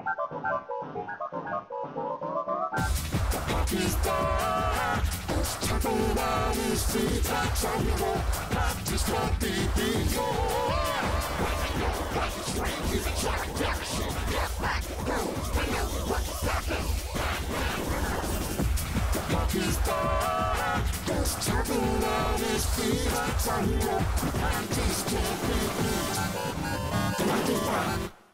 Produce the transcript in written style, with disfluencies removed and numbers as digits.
Rockstar, it's 차분한 시작점으로 practice what we do. What's the strength? Use a track direction. Get back, go, I know what's happening. Rockstar, it's 차분한 시작점으로 practice what we do.